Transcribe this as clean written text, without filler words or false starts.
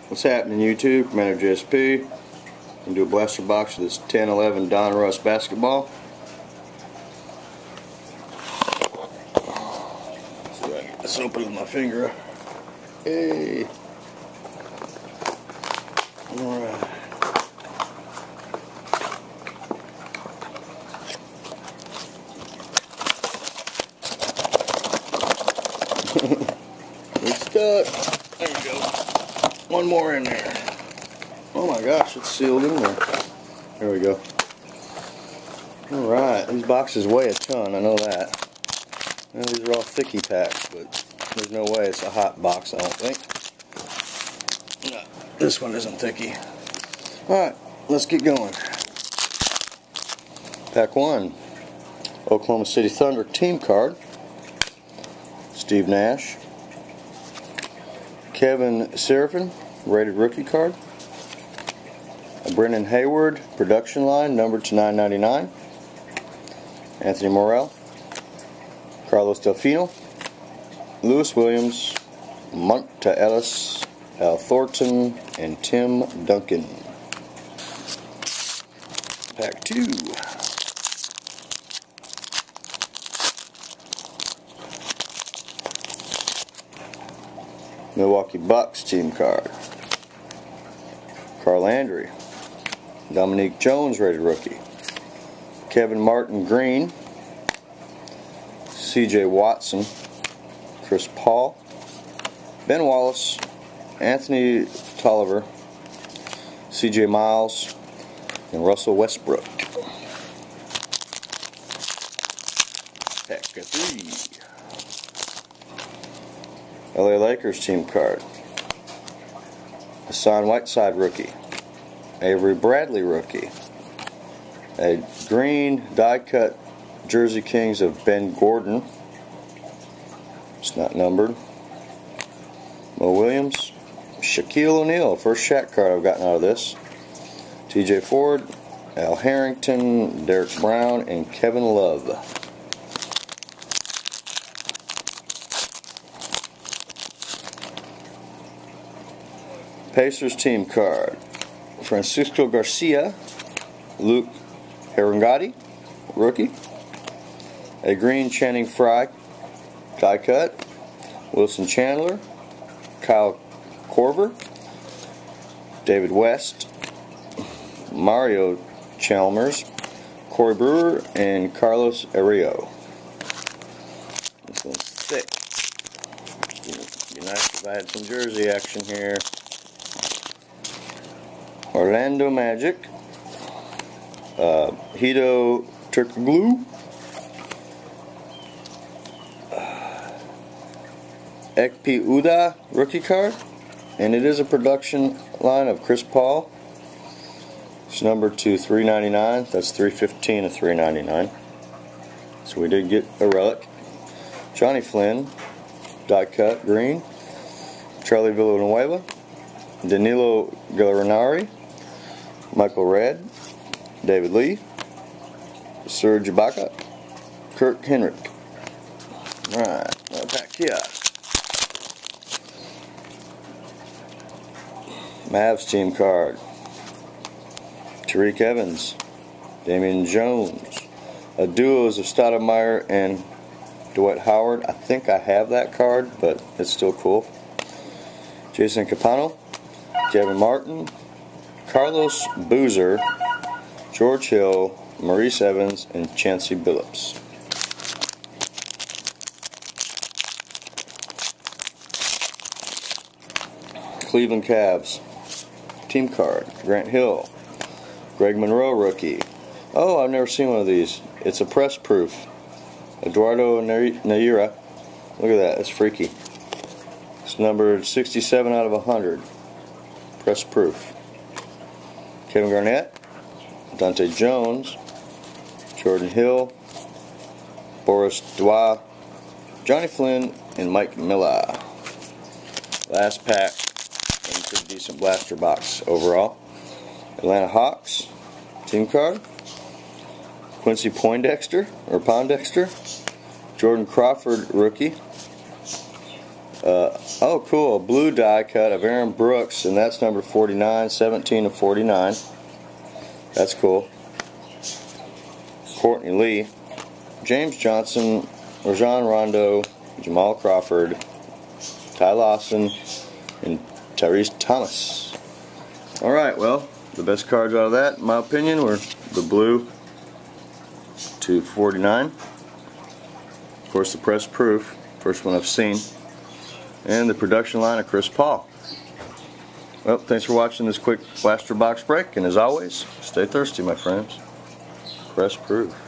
What's happening, YouTube? Commander JSP. I'm going to do a blaster box of this 10-11 Donruss basketball. See if I can get this open with my finger. Hey! Alright. It's stuck. There we go. One more in there. Oh my gosh, it's sealed in there. There we go. Alright, these boxes weigh a ton, I know that. Well, these are all thicky packs, but there's no way it's a hot box, I don't think. No, this one isn't thicky. Alright, let's get going. Pack 1. Oklahoma City Thunder team card. Steve Nash. Kevin Seraphin, rated rookie card. A Brendan Hayward, production line, numbered to 999. Anthony Morrell. Carlos Delfino. Lewis Williams. Monta Ellis. Al Thornton. And Tim Duncan. Pack 2. Milwaukee Bucks team card. Carl Landry. Dominique Jones, rated rookie. Kevin Martin Green. CJ Watson. Chris Paul. Ben Wallace. Anthony Tolliver. CJ Miles. And Russell Westbrook. Pack 3. LA Lakers team card. Hassan Whiteside rookie. Avery Bradley rookie. A green die cut Jersey Kings of Ben Gordon. It's not numbered. Mo Williams. Shaquille O'Neal, first Shaq card I've gotten out of this. TJ Ford. Al Harrington. Derek Brown. And Kevin Love. Pacers team card. Francisco Garcia. Luke Herangati, rookie. A green Channing Frye die cut. Wilson Chandler. Kyle Korver. David West. Mario Chalmers. Corey Brewer. And Carlos Arroyo. This one's thick. It'd be nice if I had some jersey action here. Orlando Magic. Hito Turkoglu. Ekpe Udoh rookie card. And it is a production line of Chris Paul. It's numbered to 399. That's 315 of 399. So we did get a relic. Johnny Flynn. Die cut green. Charlie Villanueva. Danilo Gallinari. Michael Redd. David Lee. Serge Ibaka. Kirk Henrik. Alright, another pack here. Mavs team card. Tariq Evans. Damian Jones. A duos of Stoudemire and Dwight Howard. I think I have that card, but it's still cool. Jason Capano. Kevin Martin. Carlos Boozer. George Hill. Maurice Evans. And Chancey Billups. Cleveland Cavs team card. Grant Hill. Greg Monroe rookie. Oh, I've never seen one of these. It's a press proof. Eduardo Naira. Look at that. It's freaky. It's numbered 67 out of 100. Press proof. Kevin Garnett. Dante Jones. Jordan Hill. Boris Dubois. Johnny Flynn. And Mike Miller. Last pack. Pretty decent blaster box overall. Atlanta Hawks team card. Quincy Poindexter. Jordan Crawford rookie. Oh, cool. A blue die cut of Aaron Brooks, and that's number 49, 17/49. That's cool. Courtney Lee, James Johnson, Rajon Rondo, Jamal Crawford, Ty Lawson, and Tyrese Thomas. Alright, well, the best cards out of that, in my opinion, were the blue to 49. Of course, the press proof, first one I've seen. And the production line of Chris Paul. Well, thanks for watching this quick blaster box break, and as always, stay thirsty, my friends. Press proof.